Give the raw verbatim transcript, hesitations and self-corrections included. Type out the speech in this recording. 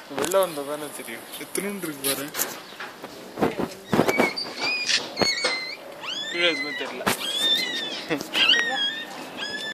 வெளில வந்தா தானே தெரியும். எத்தனை இருக்கு பாரு. கீழே எதுவுமே தெரியல.